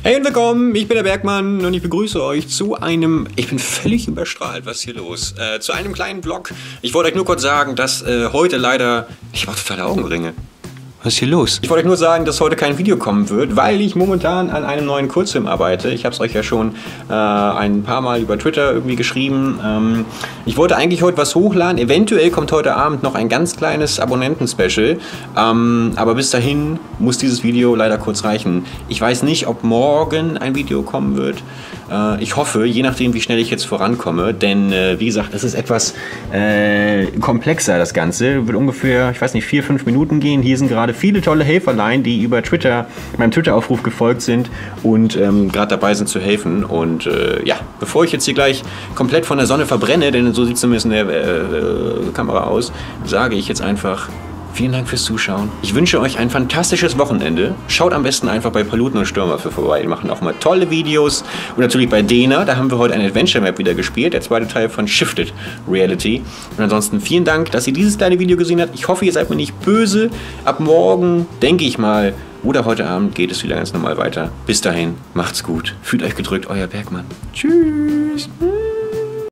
Hey und willkommen, ich bin der Bergmann und ich begrüße euch zu einem, ich bin völlig überstrahlt, was ist hier los, zu einem kleinen Vlog. Ich wollte euch nur kurz sagen, dass heute leider, ich habe totale Augenringe. Was ist hier los? Ich wollte euch nur sagen, dass heute kein Video kommen wird, weil ich momentan an einem neuen Kurzfilm arbeite. Ich habe es euch ja schon ein paar Mal über Twitter irgendwie geschrieben. Ich wollte eigentlich heute was hochladen. Eventuell kommt heute Abend noch ein ganz kleines Abonnenten-Special. Aber bis dahin muss dieses Video leider kurz reichen. Ich weiß nicht, ob morgen ein Video kommen wird. Ich hoffe, je nachdem, wie schnell ich jetzt vorankomme. Denn, wie gesagt, es ist etwas komplexer, das Ganze. Wird ungefähr, ich weiß nicht, 4-5 Minuten gehen. Hier sind gerade viele tolle Helferlein, die über Twitter, meinem Twitter-Aufruf gefolgt sind und gerade dabei sind zu helfen. Und ja, bevor ich jetzt hier gleich komplett von der Sonne verbrenne, denn so sieht es zumindest in der Kamera aus, sage ich jetzt einfach vielen Dank fürs Zuschauen. Ich wünsche euch ein fantastisches Wochenende. Schaut am besten einfach bei Paluten und Stürmer für vorbei. Die machen auch mal tolle Videos. Und natürlich bei Dena, da haben wir heute eine Adventure Map wieder gespielt. Der zweite Teil von Shifted Reality. Und ansonsten vielen Dank, dass ihr dieses kleine Video gesehen habt. Ich hoffe, ihr seid mir nicht böse. Ab morgen, denke ich mal, oder heute Abend geht es wieder ganz normal weiter. Bis dahin, macht's gut. Fühlt euch gedrückt, euer Bergmann. Tschüss.